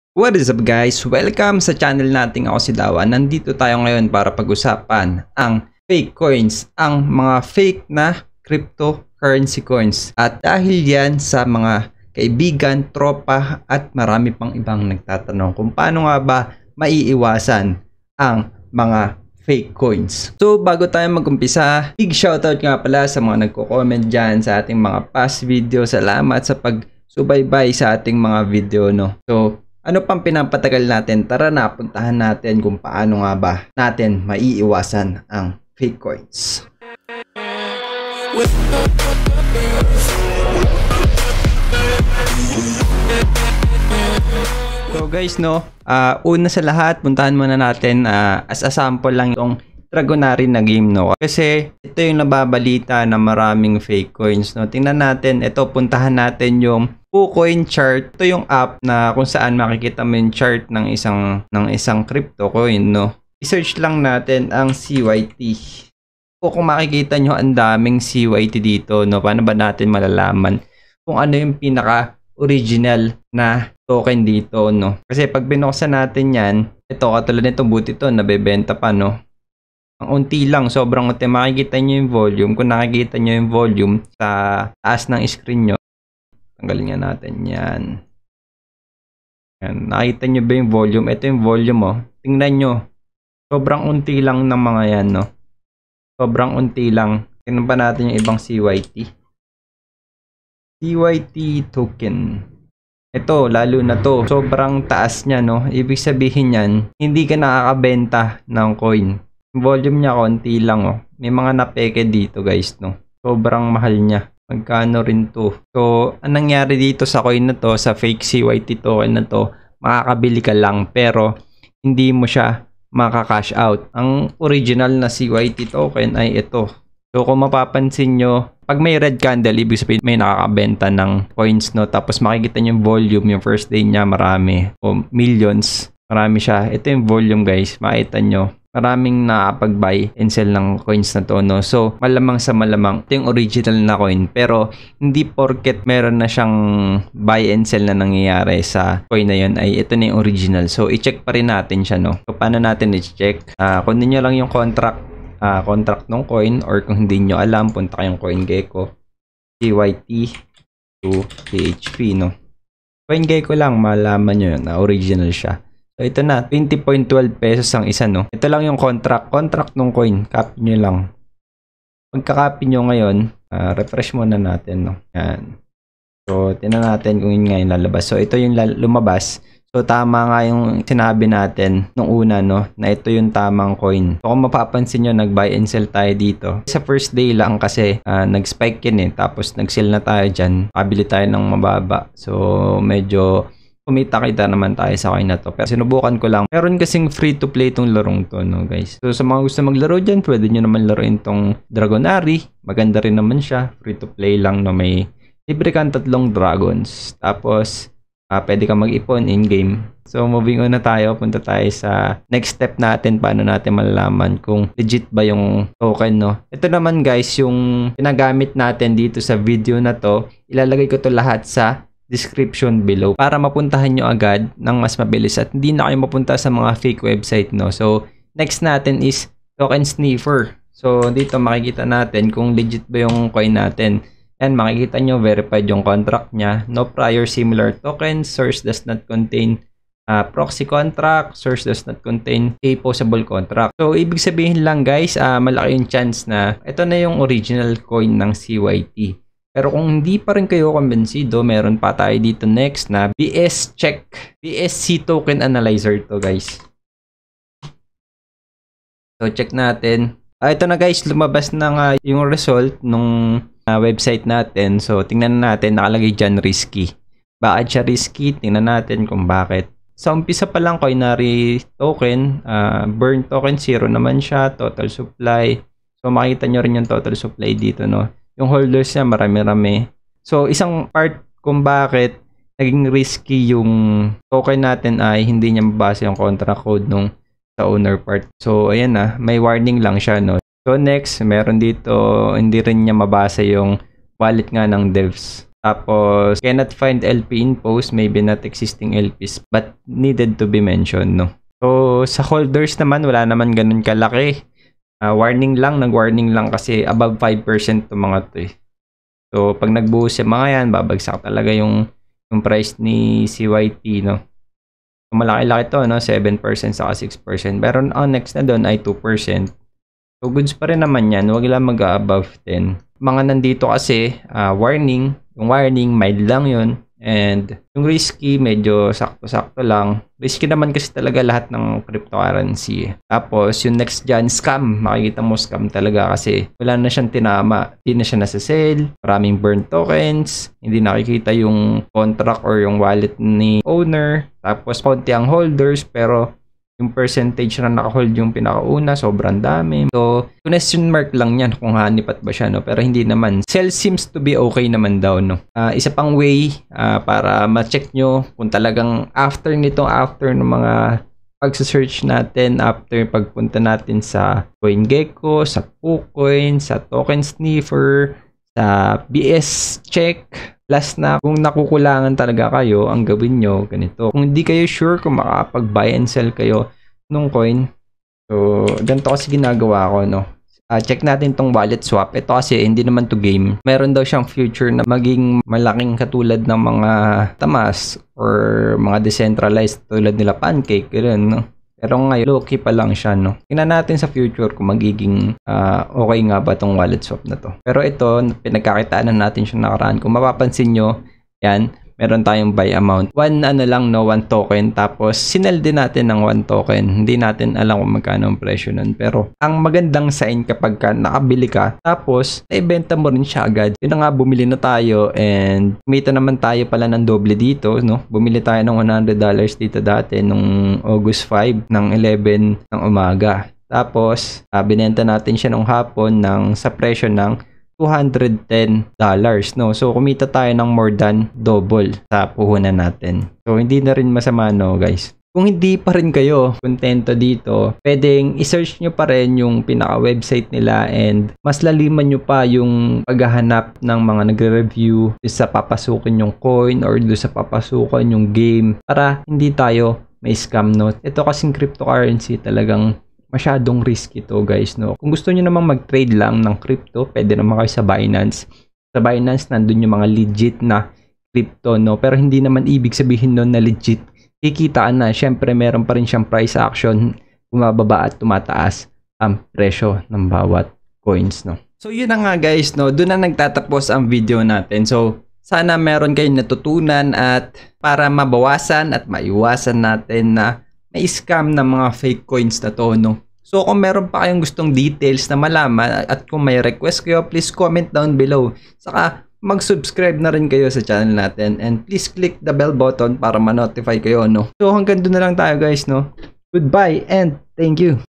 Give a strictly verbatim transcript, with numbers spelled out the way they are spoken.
What is up guys? Welcome sa channel nating. Ako si Dawa. Nandito tayo ngayon para pag-usapan ang fake coins, ang mga fake na cryptocurrency coins. At dahil yan sa mga kaibigan, tropa at marami pang ibang nagtatanong kung paano nga ba maiiwasan ang mga fake coins. So bago tayo mag-umpisa, big shoutout nga pala sa mga nagko-comment dyan sa ating mga past video. Salamat sa pag-subaybay sa ating mga video, no? So ano pang pinapatagal natin? Tara na, puntahan natin kung paano nga ba natin maiiwasan ang fake coins. So guys, no, uh, una sa lahat, puntahan muna natin uh, as a sample lang itong Dragonary na game, no. Kasi ito yung nababalita na maraming fake coins, no. Tingnan natin, ito, puntahan natin yung KuCoin chart. Ito yung app na kung saan makikita mo yung chart ng isang ng isang crypto coin, no. I-search lang natin ang C Y T. O kung makikita nyo, ang daming C Y T dito, no. Paano ba natin malalaman kung ano yung pinaka original na token dito, no? Kasi pag binuksan natin yan, ito katulad nito, buti to nabebenta pa, no. Ang unti lang, sobrang unti. Makikita nyo yung volume. Kung nakikita nyo yung volume sa taas ng screen nyo, tanggalin nga natin yan. Yan. Nakita nyo ba yung volume? Ito yung volume, oh. Tingnan nyo. Sobrang unti lang ng mga yan, no. Sobrang unti lang. Tingnan pa natin yung ibang C Y T. C Y T token. Ito, lalo na to. Sobrang taas niya, no. Ibig sabihin yan, hindi ka nakakabenta ng coin. Yung volume niya, konti lang, oh. May mga napeke dito, guys, no. Sobrang mahal niya. Magkano rin to. So, anong nangyari dito sa coin na to, sa fake C Y T token na to, makakabili ka lang, pero hindi mo siya makaka-cash out. Ang original na C Y T token ay ito. So, kung mapapansin nyo, pag may red candle, ibig sabihin may nakakabenta ng coins, no? Tapos makikita nyo yung volume, yung first day niya, marami. O millions, marami siya. Ito yung volume, guys. Makita nyo. Maraming nakapag-buy and sell ng coins na to, no? So, malamang sa malamang, ito yung original na coin. Pero, hindi porket meron na siyang buy and sell na nangyayari sa coin na yun, ay ito na yung original. So, i-check pa rin natin siya, no? So, paano natin i-check? Uh, kunin nyo lang yung contract, uh, contract ng coin, or kung hindi nyo alam, punta kayong CoinGecko, C Y T to P H P, no? CoinGecko lang, malaman nyo yun, na original siya. So, ito na, twenty point one two pesos ang isa, no? Ito lang yung contract. Contract ng coin. Copy nyo lang. Pagka-copy nyo ngayon, uh, refresh muna natin, no? Yan. So, tinan natin kung yun nga yung lalabas. So, ito yung lumabas. So, tama nga yung sinabi natin nung una, no? Na ito yung tamang coin. So, kung mapapansin nyo, nag-buy and sell tayo dito. Sa first day lang kasi, uh, nag-spike yun, eh. Tapos, nag-sell na tayo dyan. Kabili tayo ng mababa. So, medyo kumita kita naman tayo sa coin na to. Pero sinubukan ko lang. Meron kasing free to play itong larong to, no, guys. So sa mga gusto maglaro dyan, pwede nyo naman laruin tong Dragonary. Maganda rin naman siya. Free to play lang, no. May libre kang tatlong dragons. Tapos uh, pwede kang mag-ipon in-game. So moving on na tayo. Punta tayo sa next step natin. Paano natin malalaman kung legit ba yung token, no. Ito naman, guys, yung pinagamit natin dito sa video na to. Ilalagay ko to lahat sa description below para mapuntahan nyo agad ng mas mabilis at hindi na kayo mapunta sa mga fake website, no. So next natin is token sniffer. So dito makikita natin kung legit ba yung coin natin, and makikita nyo verified yung contract nya, no prior similar tokens, source does not contain uh, proxy contract, source does not contain a possible contract. So ibig sabihin lang, guys, uh, malaki yung chance na ito na yung original coin ng C Y T. Pero kung hindi pa rin kayo kumbensido, meron pa tayo dito next na B S check. B S C token analyzer to, guys. So check natin. Ah, ito na, guys, lumabas na nga yung result nung uh, website natin. So tingnan natin, nakalagay dyan risky. Bakit siya risky? Tingnan natin kung bakit. Sa umpisa pa lang, Coinary token, uh, burn token zero naman siya, total supply. So makita nyo rin yung total supply dito, no. Yung holders niya, marami-rami. So, isang part kung bakit naging risky yung token natin ay hindi niya mabasa yung contract code nung sa owner part. So, ayan na. May warning lang siya, no. So, next, meron dito, hindi rin niya mabasa yung wallet nga ng devs. Tapos, cannot find L P in post, maybe not existing L Ps, but needed to be mentioned, no? So, sa holders naman, wala naman ganun kalaki. Uh, warning lang, nag-warning lang kasi above five percent to mga to eh. So, pag nagbuhos yung mga yan, babagsak talaga yung, yung price ni C Y T, no? So, malaki-laki to, no? seven percent saka six percent. Pero ang next na doon ay two percent. So, goods pa rin naman yan. Huwag lang mag-above ten. Mga nandito kasi, uh, warning. Yung warning, mild lang yun. And yung risky, medyo sakto-sakto lang. Risky naman kasi talaga lahat ng cryptocurrency. Tapos, yung next dyan, scam. Makikita mo scam talaga kasi wala na siyang tinama. Hindi na siya nasa sale. Maraming burn tokens. Hindi nakikita yung contract or yung wallet ni owner. Tapos, konti ang holders pero yung percentage na nakahold yung pinakauna, sobrang dami. So, question mark lang yan kung hanipat ba siya, no? Pero hindi naman. Sell seems to be okay naman daw, no? Uh, isa pang way uh, para ma-check nyo kung talagang after nito, after ng mga pag-search natin, after pagpunta natin sa CoinGecko, sa KuCoin, sa Token Sniffer, sa B S Check, last na kung nakukulangan talaga kayo, ang gawin nyo ganito. Kung hindi kayo sure kung makapag-buy and sell kayo nung coin, so ganito kasi ginagawa ko, no? Uh, check natin tong wallet swap. Ito kasi hindi naman to game. Meron daw siyang future na maging malaking katulad ng mga Tamas or mga decentralized tulad nila Pancake, gano'n, no? Pero ngayon, low-key pa lang siya, no? Tingnan natin sa future kung magiging uh, okay nga ba tong wallet swap na to. Pero ito, pinagkakitaan na natin siya nakaraan. Kung mapapansin nyo, yan, meron tayong buy amount. One, ano lang, no? One token. Tapos, sinell din natin ng one token. Hindi natin alam kung magkano ang presyo nun. Pero, ang magandang sign kapag ka nakabili ka, tapos, naibenta mo rin siya agad. Yun na nga, bumili na tayo and kumita naman tayo pala ng doble dito, no? Bumili tayo ng one hundred dollars dito dati nung August five ng eleven ng umaga. Tapos, uh, binenta natin siya nung hapon ng, sa presyo ng two hundred ten dollars, no? So, kumita tayo ng more than double sa puhunan natin. So, hindi na rin masama, no, guys? Kung hindi pa rin kayo kontento dito, pwedeng i-search nyo pa rin yung pinaka-website nila and mas laliman nyo pa yung paghahanap ng mga nagre-review sa papasukin yung coin or do sa papasukin yung game para hindi tayo may scam, no? Ito kasing cryptocurrency talagang masyadong risky to, guys, no? Kung gusto niyo namang mag-trade lang ng crypto, pwede naman kayo sa Binance. Sa Binance, nandun yung mga legit na crypto, no? Pero hindi naman ibig sabihin nun na legit. Kikitaan na, syempre meron pa rin siyang price action, bumababa at tumataas ang presyo ng bawat coins, no? So, yun na nga, guys, no? Doon na nagtatapos ang video natin. So, sana meron kayong natutunan at para mabawasan at maiwasan natin na may scam ng mga fake coins na to, no? So, kung meron pa kayong gustong details na malaman at kung may request kayo, please comment down below. Saka, mag-subscribe na rin kayo sa channel natin and please click the bell button para ma-notify kayo, no? So, hanggang doon na lang tayo, guys, no? Goodbye and thank you!